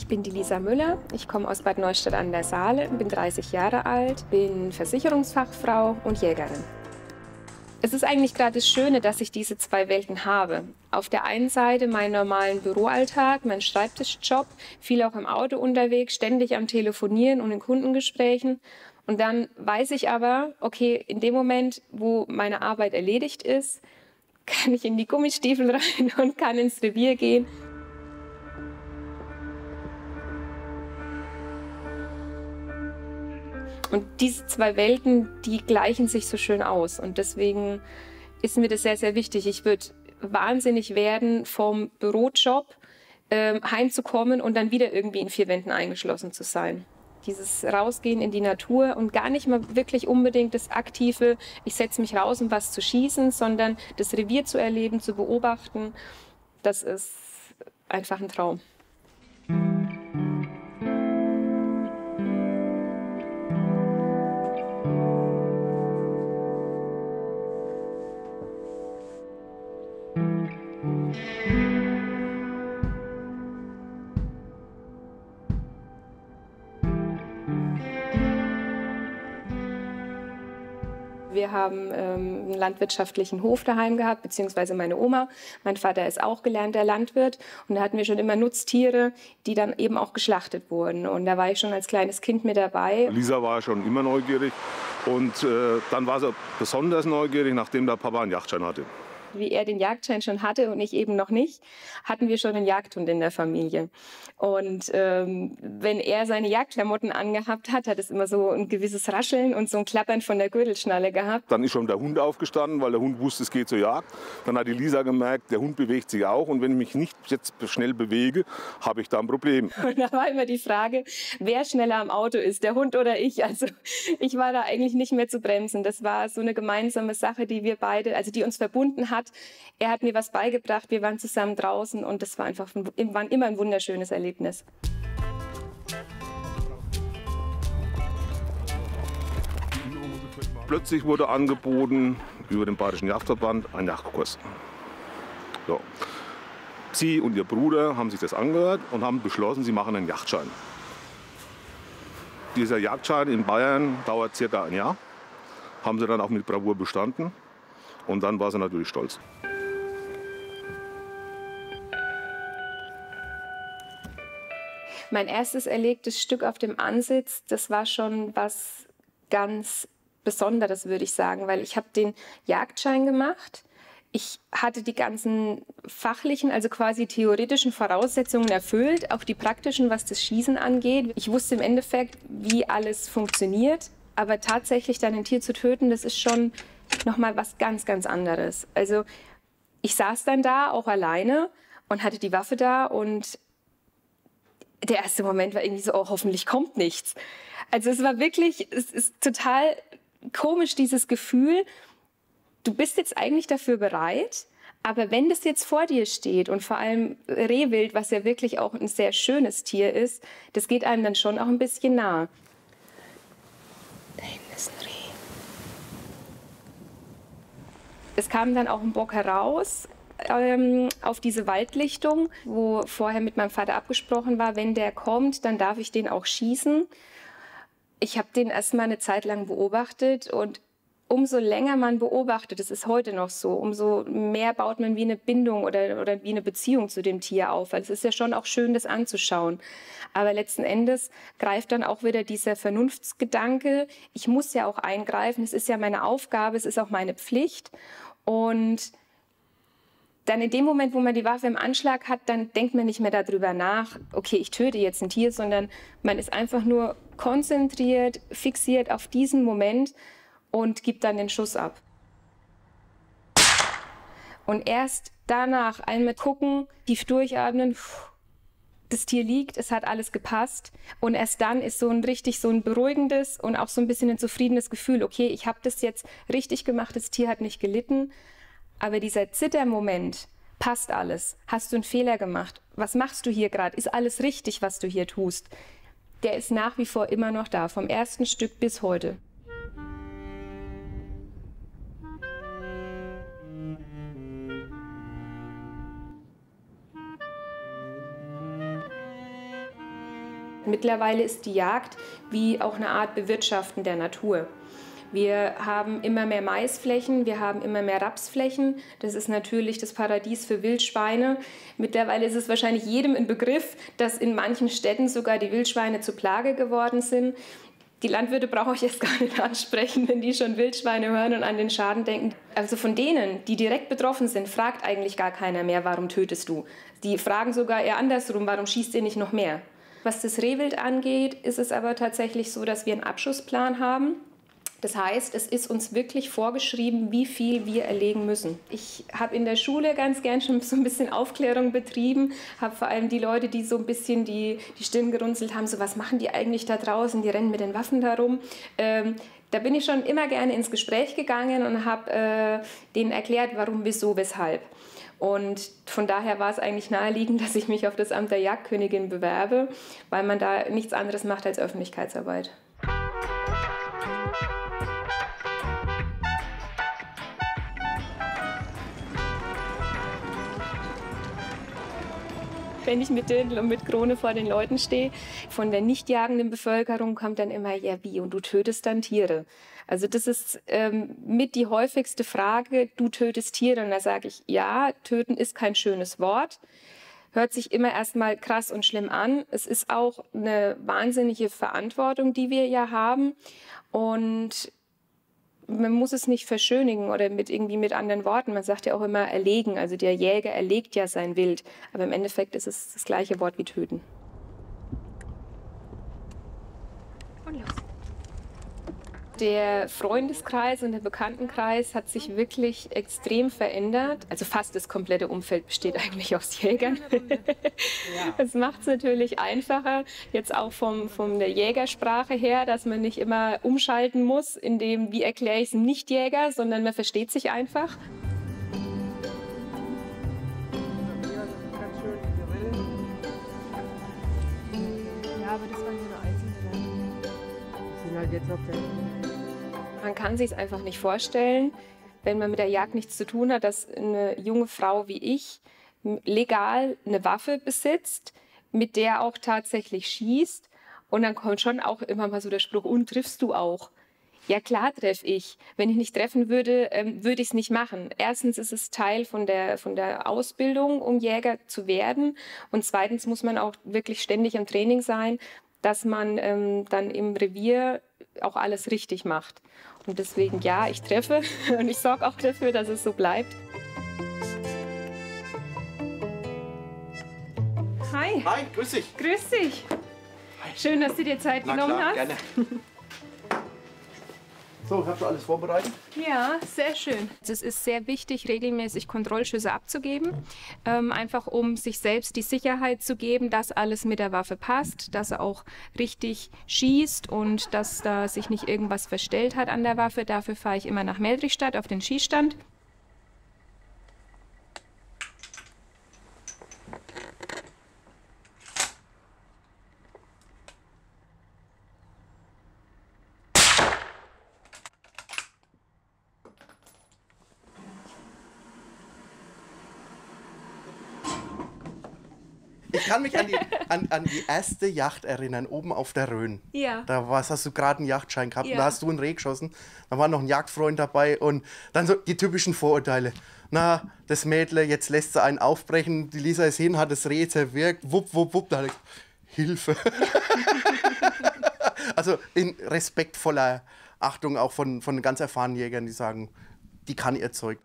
Ich bin die Lisa Müller, ich komme aus Bad Neustadt an der Saale, bin 30 Jahre alt, bin Versicherungsfachfrau und Jägerin. Es ist eigentlich gerade das Schöne, dass ich diese zwei Welten habe. Auf der einen Seite meinen normalen Büroalltag, meinen Schreibtischjob, viel auch im Auto unterwegs, ständig am Telefonieren und in Kundengesprächen. Und dann weiß ich aber, okay, in dem Moment, wo meine Arbeit erledigt ist, kann ich in die Gummistiefel rein und kann ins Revier gehen. Und diese zwei Welten, die gleichen sich so schön aus. Und deswegen ist mir das sehr, sehr wichtig. Ich würde wahnsinnig werden, vom Bürojob heimzukommen und dann wieder irgendwie in vier Wänden eingeschlossen zu sein. Dieses Rausgehen in die Natur und gar nicht mal wirklich unbedingt das aktive, ich setze mich raus, um was zu schießen, sondern das Revier zu erleben, zu beobachten, das ist einfach ein Traum. Wir haben einen landwirtschaftlichen Hof daheim gehabt, beziehungsweise meine Oma. Mein Vater ist auch gelernter Landwirt. Und da hatten wir schon immer Nutztiere, die dann eben auch geschlachtet wurden. Und da war ich schon als kleines Kind mit dabei. Lisa war schon immer neugierig. Und dann war sie besonders neugierig, nachdem der Papa einen Jagdschein hatte. Wie er den Jagdschein schon hatte und ich eben noch nicht, hatten wir schon einen Jagdhund in der Familie. Und wenn er seine Jagdklamotten angehabt hat, hat es immer so ein gewisses Rascheln und so ein Klappern von der Gürtelschnalle gehabt. Dann ist schon der Hund aufgestanden, weil der Hund wusste, es geht zur Jagd. Dann hat die Lisa gemerkt, der Hund bewegt sich auch. Und wenn ich mich nicht jetzt schnell bewege, habe ich da ein Problem. Und da war immer die Frage, wer schneller am Auto ist, der Hund oder ich. Also ich war da eigentlich nicht mehr zu bremsen. Das war so eine gemeinsame Sache, die wir beide, also die uns verbunden hat. Er hat mir was beigebracht, wir waren zusammen draußen und das war einfach war immer ein wunderschönes Erlebnis. Plötzlich wurde angeboten über den Bayerischen Jagdverband ein Jagdkurs. So. Sie und ihr Bruder haben sich das angehört und haben beschlossen, sie machen einen Jagdschein. Dieser Jagdschein in Bayern dauert circa ein Jahr. Haben sie dann auch mit Bravour bestanden. Und dann war sie natürlich stolz. Mein erstes erlegtes Stück auf dem Ansitz, das war schon was ganz Besonderes, würde ich sagen, weil ich habe den Jagdschein gemacht. Ich hatte die ganzen fachlichen, also quasi theoretischen Voraussetzungen erfüllt, auch die praktischen, was das Schießen angeht. Ich wusste im Endeffekt, wie alles funktioniert, aber tatsächlich dann ein Tier zu töten, das ist schon noch mal was ganz, ganz anderes. Also ich saß dann da, auch alleine, und hatte die Waffe da und der erste Moment war irgendwie so, oh, hoffentlich kommt nichts. Also es war wirklich, es ist total komisch, dieses Gefühl, du bist jetzt eigentlich dafür bereit, aber wenn das jetzt vor dir steht und vor allem Rehwild, was ja wirklich auch ein sehr schönes Tier ist, das geht einem dann schon auch ein bisschen nah. Da hinten ist ein Reh. Es kam dann auch ein Bock heraus auf diese Waldlichtung, wo vorher mit meinem Vater abgesprochen war, wenn der kommt, dann darf ich den auch schießen. Ich habe den erst mal eine Zeit lang beobachtet und umso länger man beobachtet, das ist heute noch so, umso mehr baut man wie eine Bindung oder wie eine Beziehung zu dem Tier auf. Weil es ist ja schon auch schön, das anzuschauen. Aber letzten Endes greift dann auch wieder dieser Vernunftsgedanke, ich muss ja auch eingreifen, es ist ja meine Aufgabe, es ist auch meine Pflicht. Und dann in dem Moment, wo man die Waffe im Anschlag hat, dann denkt man nicht mehr darüber nach, okay, ich töte jetzt ein Tier, sondern man ist einfach nur konzentriert, fixiert auf diesen Moment und gibt dann den Schuss ab. Und erst danach einmal gucken, tief durchatmen, das Tier liegt, es hat alles gepasst. Und erst dann ist so ein beruhigendes und auch so ein bisschen ein zufriedenes Gefühl, okay, ich habe das jetzt richtig gemacht, das Tier hat nicht gelitten. Aber dieser Zittermoment, passt alles? Hast du einen Fehler gemacht? Was machst du hier gerade? Ist alles richtig, was du hier tust? Der ist nach wie vor immer noch da, vom ersten Stück bis heute. Mittlerweile ist die Jagd wie auch eine Art Bewirtschaften der Natur. Wir haben immer mehr Maisflächen, wir haben immer mehr Rapsflächen. Das ist natürlich das Paradies für Wildschweine. Mittlerweile ist es wahrscheinlich jedem ein Begriff, dass in manchen Städten sogar die Wildschweine zur Plage geworden sind. Die Landwirte brauche ich jetzt gar nicht ansprechen, wenn die schon Wildschweine hören und an den Schaden denken. Also von denen, die direkt betroffen sind, fragt eigentlich gar keiner mehr, warum tötest du? Die fragen sogar eher andersrum, warum schießt ihr nicht noch mehr? Was das Rehwild angeht, ist es aber tatsächlich so, dass wir einen Abschussplan haben. Das heißt, es ist uns wirklich vorgeschrieben, wie viel wir erlegen müssen. Ich habe in der Schule ganz gern schon so ein bisschen Aufklärung betrieben, habe vor allem die Leute, die so ein bisschen die Stirn gerunzelt haben, so was machen die eigentlich da draußen, die rennen mit den Waffen da rum. Da bin ich schon immer gerne ins Gespräch gegangen und habe denen erklärt, warum, wieso, weshalb. Und von daher war es eigentlich naheliegend, dass ich mich auf das Amt der Jagdkönigin bewerbe, weil man da nichts anderes macht als Öffentlichkeitsarbeit. Wenn ich mit Dirndl und mit Krone vor den Leuten stehe, von der nicht jagenden Bevölkerung kommt dann immer, ja wie, und du tötest dann Tiere. Also das ist mit die häufigste Frage, du tötest Tiere. Und da sage ich, ja, töten ist kein schönes Wort. Hört sich immer erstmal krass und schlimm an. Es ist auch eine wahnsinnige Verantwortung, die wir ja haben. Und man muss es nicht verschönigen oder irgendwie mit anderen Worten. Man sagt ja auch immer erlegen. Also der Jäger erlegt ja sein Wild. Aber im Endeffekt ist es das gleiche Wort wie töten. Und los. Der Freundeskreis und der Bekanntenkreis hat sich wirklich extrem verändert. Also fast das komplette Umfeld besteht eigentlich aus Jägern. Das macht es natürlich einfacher, jetzt auch von der Jägersprache her, dass man nicht immer umschalten muss, in dem, wie erkläre ich es einem Nichtjäger, sondern man versteht sich einfach. Ja, aber das waren nur Einzelne. Die sind halt jetzt auf der... Man kann sich es einfach nicht vorstellen, wenn man mit der Jagd nichts zu tun hat, dass eine junge Frau wie ich legal eine Waffe besitzt, mit der auch tatsächlich schießt. Und dann kommt schon auch immer mal so der Spruch, und triffst du auch? Ja klar treffe ich. Wenn ich nicht treffen würde, würde ich es nicht machen. Erstens ist es Teil von der Ausbildung, um Jäger zu werden. Und zweitens muss man auch wirklich ständig am Training sein, dass man dann im Revier auch alles richtig macht. Und deswegen, ja, ich treffe und ich sorge auch dafür, dass es so bleibt. Hi. Hi, grüß dich. Grüß dich. Schön, dass du dir Zeit genommen hast. Gerne. So, hast du alles vorbereitet? Ja, sehr schön. Es ist sehr wichtig, regelmäßig Kontrollschüsse abzugeben, einfach um sich selbst die Sicherheit zu geben, dass alles mit der Waffe passt, dass er auch richtig schießt und dass da sich nicht irgendwas verstellt hat an der Waffe. Dafür fahre ich immer nach Meldrichstadt auf den Schießstand. Ich kann mich an die erste Yacht erinnern, oben auf der Rhön. Ja. Da hast du gerade einen Yachtschein gehabt, Ja. und da hast du ein Reh geschossen. Da war noch ein Jagdfreund dabei und dann so die typischen Vorurteile. Na, das Mädle, jetzt lässt sie einen aufbrechen, die Lisa ist hin, hat das Reh zerwirkt, wupp, wupp, wupp, da Hilfe. Also in respektvoller Achtung auch von ganz erfahrenen Jägern, die sagen, die kann ihr Zeug.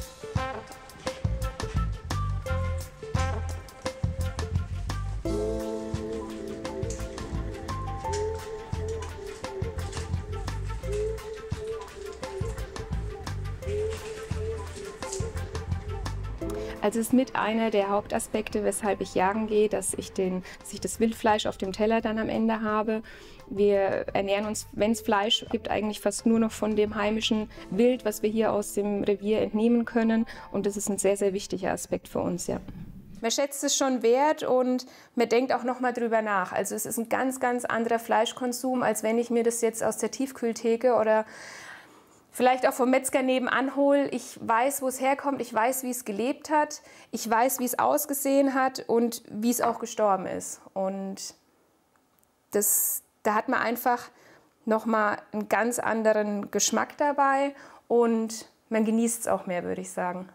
Also es ist mit einer der Hauptaspekte, weshalb ich jagen gehe, dass ich das Wildfleisch auf dem Teller dann am Ende habe. Wir ernähren uns, wenn es Fleisch gibt, eigentlich fast nur noch von dem heimischen Wild, was wir hier aus dem Revier entnehmen können. Und das ist ein sehr, sehr wichtiger Aspekt für uns, ja. Man schätzt es schon wert und man denkt auch noch mal drüber nach. Also es ist ein ganz, ganz anderer Fleischkonsum, als wenn ich mir das jetzt aus der Tiefkühltheke oder vielleicht auch vom Metzger nebenan hole. Ich weiß, wo es herkommt, ich weiß, wie es gelebt hat, ich weiß, wie es ausgesehen hat und wie es auch gestorben ist. Und Da hat man einfach nochmal einen ganz anderen Geschmack dabei und man genießt es auch mehr, würde ich sagen.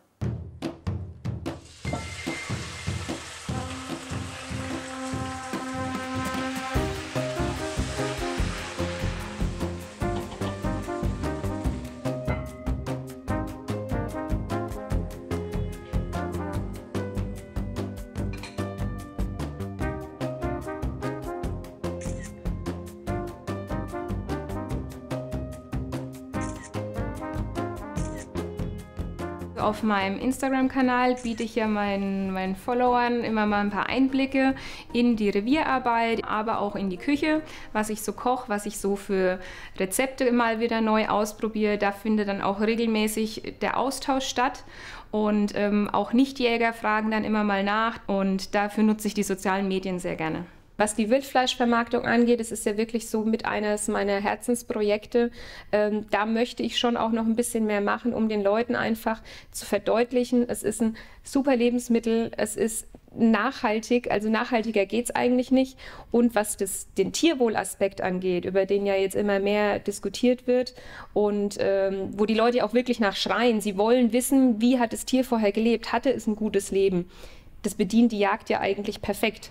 Auf meinem Instagram-Kanal biete ich ja meinen Followern immer mal ein paar Einblicke in die Revierarbeit, aber auch in die Küche, was ich so koche, was ich so für Rezepte mal wieder neu ausprobiere. Da findet dann auch regelmäßig der Austausch statt und auch Nichtjäger fragen dann immer mal nach und dafür nutze ich die sozialen Medien sehr gerne. Was die Wildfleischvermarktung angeht, es ist ja wirklich so mit eines meiner Herzensprojekte. Da möchte ich schon auch noch ein bisschen mehr machen, um den Leuten einfach zu verdeutlichen, es ist ein super Lebensmittel, es ist nachhaltig, also nachhaltiger geht es eigentlich nicht. Und was den Tierwohlaspekt angeht, über den ja jetzt immer mehr diskutiert wird und wo die Leute auch wirklich nachschreien, sie wollen wissen, wie hat das Tier vorher gelebt, hatte es ein gutes Leben. Das bedient die Jagd ja eigentlich perfekt.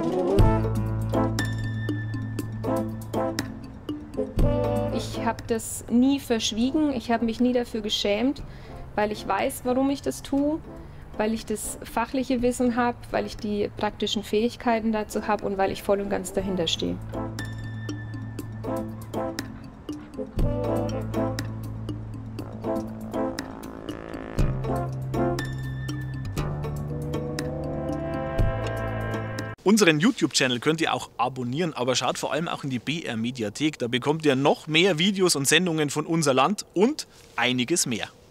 Ich habe das nie verschwiegen, ich habe mich nie dafür geschämt, weil ich weiß, warum ich das tue, weil ich das fachliche Wissen habe, weil ich die praktischen Fähigkeiten dazu habe und weil ich voll und ganz dahinter stehe. Unseren YouTube-Channel könnt ihr auch abonnieren, aber schaut vor allem auch in die BR Mediathek. Da bekommt ihr noch mehr Videos und Sendungen von unser Land und einiges mehr.